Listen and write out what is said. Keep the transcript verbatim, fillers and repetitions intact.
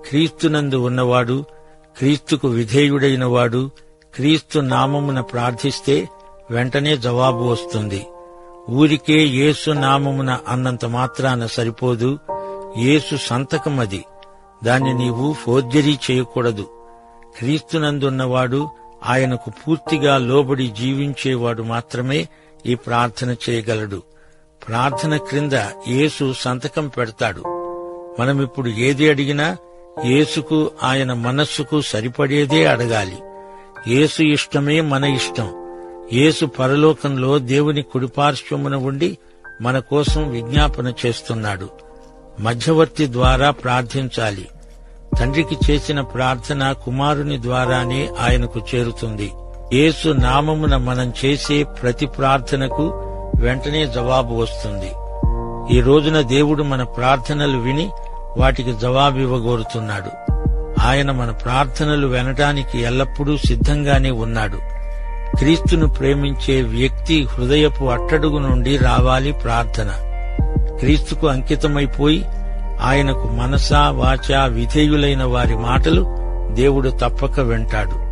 క్రీస్తునందు ఉన్నవాడు, క్రీస్తుకు విధేయుడైన వాడు క్రీస్తు నామమున ప్రార్థిస్తే వెంటనే జవాబు వస్తుంది. ఊరికే యేసు నామమున అన్నంత మాత్రాన సరిపోదు. యేసు సంతకమది. దాన్ని నీవు ఫోర్జరీ చేయకూడదు. క్రీస్తునందున్నవాడు, ఆయనకు పూర్తిగా లోబడి జీవించేవాడు మాత్రమే ఈ ప్రార్థన చేయగలడు. ప్రార్థన క్రింద యేసు సంతకం పెడతాడు. మనమిప్పుడు ఏది అడిగినా యేసుకు, ఆయన మనస్సుకు సరిపడేదే అడగాలి. యేసు ఇష్టమే మన ఇష్టం. యేసు పరలోకంలో దేవుని కుడిపార్శ్వమున ఉండి మన కోసం విజ్ఞాపన చేస్తున్నాడు. మధ్యవర్తి ద్వారా ప్రార్థించాలి. తండ్రికి చేసిన ప్రార్థన కుమారుని ద్వారానే ఆయనకు చేరుతుంది. యేసు నామమున మనం చేసే ప్రతి ప్రార్థనకు వెంటనే జవాబు వస్తుంది. ఈ రోజున దేవుడు మన ప్రార్థనలు విని వాటికి జవాబివ్వగోరుతున్నాడు. ఆయన మన ప్రార్థనలు వినటానికి ఎల్లప్పుడూ సిద్ధంగానే ఉన్నాడు. క్రీస్తును ప్రేమించే వ్యక్తి హృదయపు అట్టడుగు నుండి రావాలి ప్రార్థన. క్రీస్తుకు అంకితమైపోయి ఆయనకు మనసా వాచా విధేయులైన వారి మాటలు దేవుడు తప్పక వింటాడు.